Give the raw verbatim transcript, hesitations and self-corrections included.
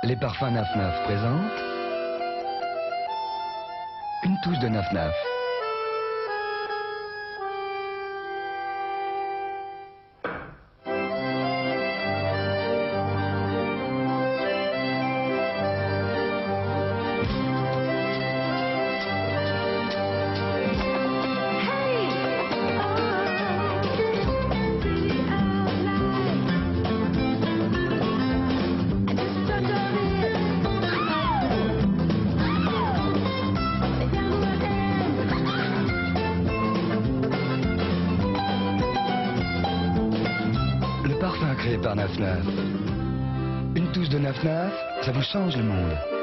Les parfums neuf neuf présentent une touche de neuf neuf. Le parfum créé par neuf neuf. Une touche de neuf neuf, ça vous change le monde.